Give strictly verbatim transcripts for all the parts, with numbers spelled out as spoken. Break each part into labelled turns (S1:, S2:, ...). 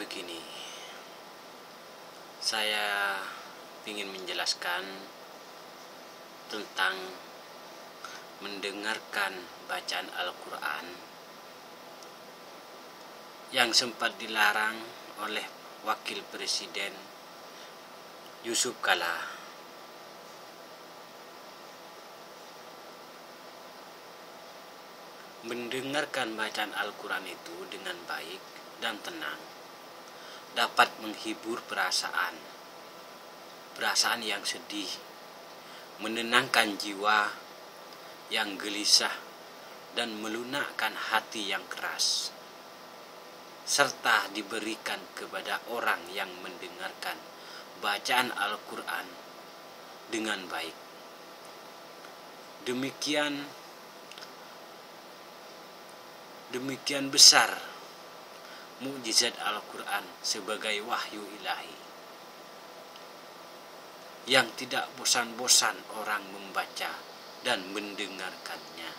S1: begini, saya ingin menjelaskan tentang mendengarkan bacaan Al-Quran yang sempat dilarang oleh Wakil Presiden Yusuf Kala. Mendengarkan bacaan Al-Quran itu dengan baik dan tenang dapat menghibur perasaan, perasaan yang sedih, menenangkan jiwa yang gelisah dan melunakkan hati yang keras, serta diberikan kepada orang yang mendengarkan bacaan Al-Quran dengan baik. Demikian demikian besar mukjizat Al-Quran sebagai wahyu ilahi yang tidak bosan-bosan orang membaca dan mendengarkannya.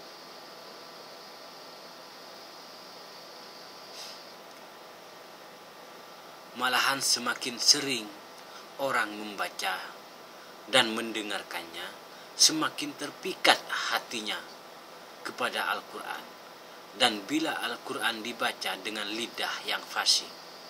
S1: Malahan semakin sering orang membaca dan mendengarkannya, semakin terpikat hatinya kepada Al-Quran. Dan bila Al-Quran dibaca dengan lidah yang fasih,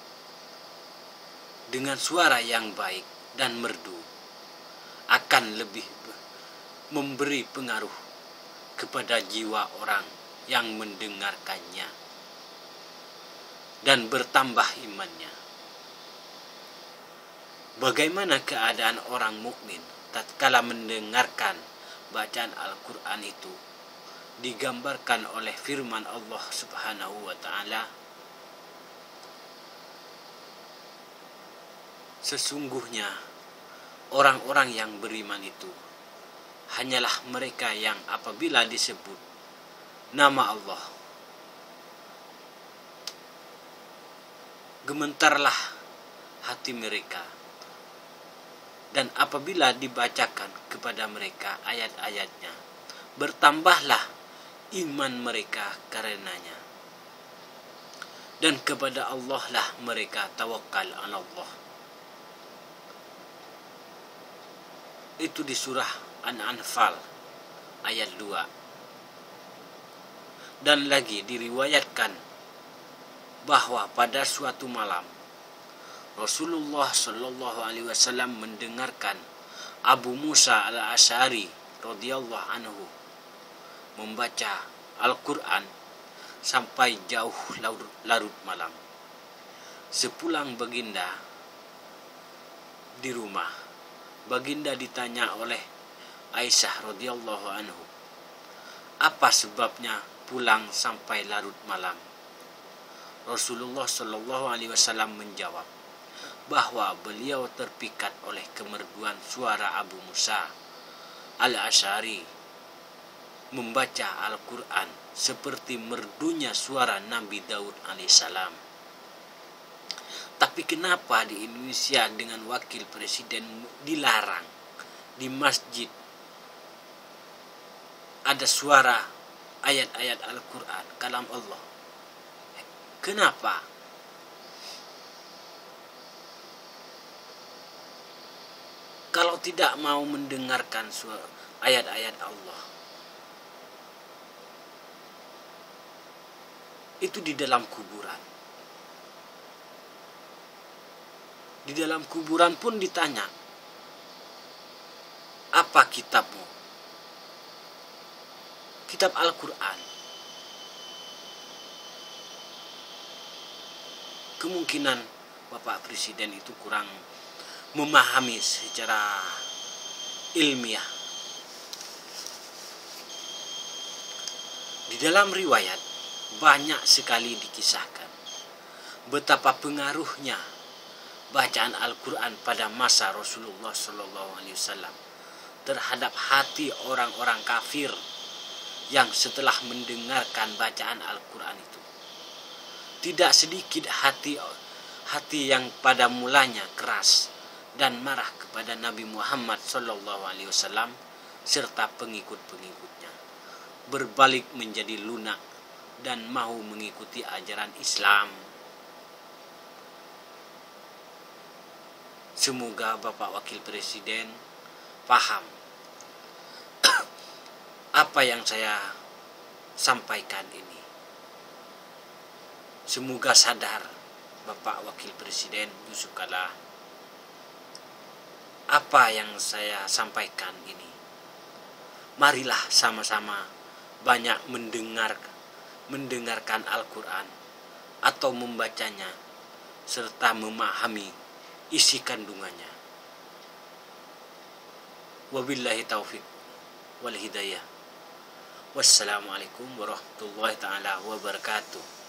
S1: dengan suara yang baik dan merdu, akan lebih memberi pengaruh kepada jiwa orang yang mendengarkannya dan bertambah imannya. Bagaimana keadaan orang mukmin tatkala mendengarkan bacaan Al-Quran itu digambarkan oleh firman Allah Subhanahu wa ta'ala, sesungguhnya orang-orang yang beriman itu hanyalah mereka yang apabila disebut nama Allah, gemetarlah hati mereka, dan apabila dibacakan kepada mereka ayat-ayatnya, bertambahlah iman mereka karenanya, dan kepada Allah lah mereka tawakal ala Allah. Itu di surah An-Anfal ayat dua. Dan lagi diriwayatkan bahwa pada suatu malam Rasulullah Shallallahu Alaihi Wasallam mendengarkan Abu Musa al-Asy'ari radhiyallahu anhu membaca Al-Quran sampai jauh larut malam. Sepulang baginda di rumah, baginda ditanya oleh Aisyah radhiyallahu anhu, apa sebabnya pulang sampai larut malam? Rasulullah Shallallahu Alaihi Wasallam menjawab bahwa beliau terpikat oleh kemerduan suara Abu Musa al-Asy'ari membaca Al-Quran seperti merdunya suara Nabi Daud alaihissalam. Tapi kenapa di Indonesia dengan wakil presiden dilarang di masjid ada suara ayat-ayat Al-Quran, kalam Allah? Kenapa? Kalau tidak mau mendengarkan suara ayat-ayat Allah, itu di dalam kuburan. Di dalam kuburan pun ditanya, apa kitabmu? Kitab Al-Quran. Kemungkinan Bapak Presiden itu kurang memahami secara ilmiah. Di dalam riwayat banyak sekali dikisahkan betapa pengaruhnya bacaan Al-Quran pada masa Rasulullah Shallallahu Alaihi Wasallam terhadap hati orang-orang kafir yang setelah mendengarkan bacaan Al-Quran itu, tidak sedikit hati hati yang pada mulanya keras dan marah kepada Nabi Muhammad Shallallahu Alaihi Wasallam serta pengikut-pengikutnya berbalik menjadi lunak dan mau mengikuti ajaran Islam. Semoga Bapak Wakil Presiden paham apa yang saya sampaikan ini. Semoga sadar Bapak Wakil Presiden Yusuf Kala apa yang saya sampaikan ini. Marilah sama-sama banyak mendengar mendengarkan Al-Quran atau membacanya serta memahami isi kandungannya. Wabillahi taufik wal hidayah. Wassalamualaikum warahmatullahi taala wabarakatuh.